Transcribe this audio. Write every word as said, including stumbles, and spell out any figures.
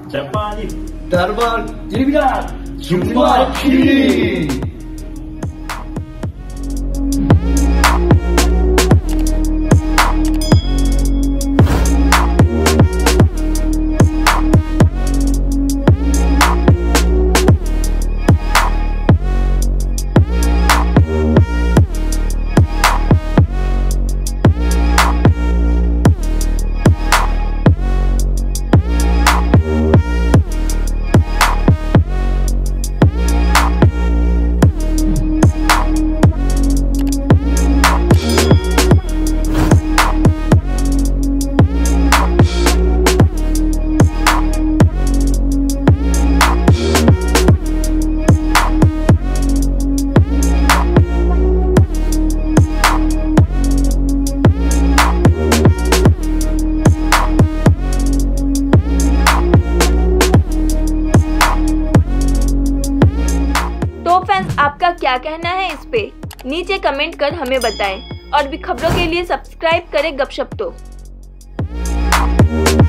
Cepat. Darbar Movie. Jumpa lagi. तो fans, आपका क्या कहना है इस पे? नीचे कमेंट कर हमें बताएं और भी खबरों के लिए सब्सक्राइब करें गपशप तो।